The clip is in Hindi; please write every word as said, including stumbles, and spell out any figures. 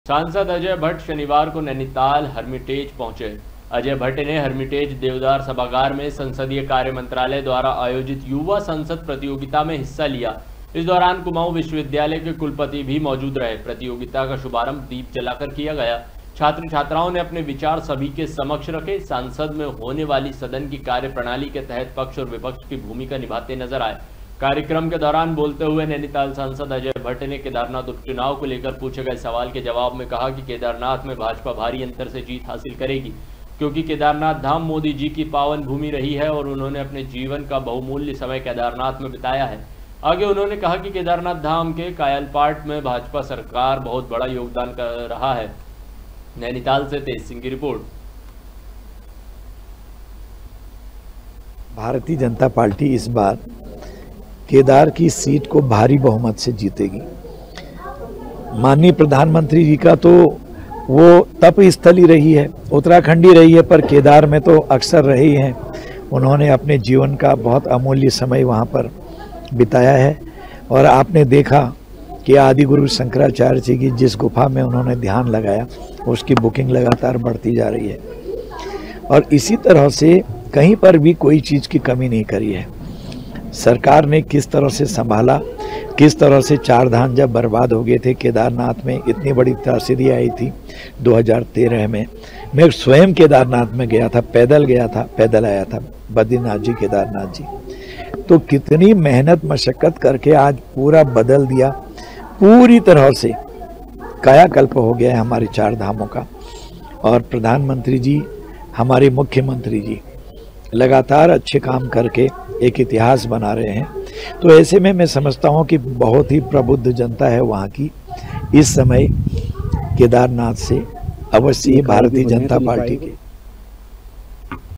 सांसद अजय भट्ट शनिवार को नैनीताल हर्मिटेज पहुंचे। अजय भट्ट ने हर्मिटेज देवदार सभागार में संसदीय कार्य मंत्रालय द्वारा आयोजित युवा संसद प्रतियोगिता में हिस्सा लिया। इस दौरान कुमाऊं विश्वविद्यालय के कुलपति भी मौजूद रहे। प्रतियोगिता का शुभारंभ दीप जलाकर किया गया। छात्र छात्राओं ने अपने विचार सभी के समक्ष रखे। सांसद में होने वाली सदन की कार्य प्रणाली के तहत पक्ष और विपक्ष की भूमिका निभाते नजर आए। कार्यक्रम के दौरान बोलते हुए नैनीताल सांसद अजय भट्ट ने केदारनाथ उपचुनाव को लेकर पूछे गए सवाल के जवाब में कहा कि केदारनाथ में भाजपा भारी अंतर से जीत हासिल करेगी, क्योंकि केदारनाथ धाम मोदी जी की पावन भूमि रही है और उन्होंने अपने जीवन का बहुमूल्य समय केदारनाथ में बिताया है। आगे उन्होंने कहा कि केदारनाथ धाम के कायाकल्प में भाजपा सरकार बहुत बड़ा योगदान कर रहा है। नैनीताल से तेज सिंह की रिपोर्ट। भारतीय जनता पार्टी इस बार केदार की सीट को भारी बहुमत से जीतेगी। माननीय प्रधानमंत्री जी का तो वो तप स्थली रही है, उत्तराखंडी रही है, पर केदार में तो अक्सर रही हैं। उन्होंने अपने जीवन का बहुत अमूल्य समय वहाँ पर बिताया है और आपने देखा कि आदि गुरु शंकराचार्य जी की जिस गुफा में उन्होंने ध्यान लगाया उसकी बुकिंग लगातार बढ़ती जा रही है और इसी तरह से कहीं पर भी कोई चीज़ की कमी नहीं करी है। सरकार ने किस तरह से संभाला, किस तरह से चार धाम जब बर्बाद हो गए थे, केदारनाथ में इतनी बड़ी त्रासदी आई थी दो हज़ार तेरह में। मैं स्वयं केदारनाथ में गया था, पैदल गया था, पैदल आया था, बद्रीनाथ जी, केदारनाथ जी। तो कितनी मेहनत मशक्कत करके आज पूरा बदल दिया, पूरी तरह से कायाकल्प हो गया है हमारे चार धामों का। और प्रधानमंत्री जी, हमारे मुख्यमंत्री जी लगातार अच्छे काम करके एक इतिहास बना रहे हैं। तो ऐसे में मैं समझता हूं कि बहुत ही प्रबुद्ध जनता है वहाँ की। इस समय केदारनाथ से अवश्य भारतीय जनता पार्टी के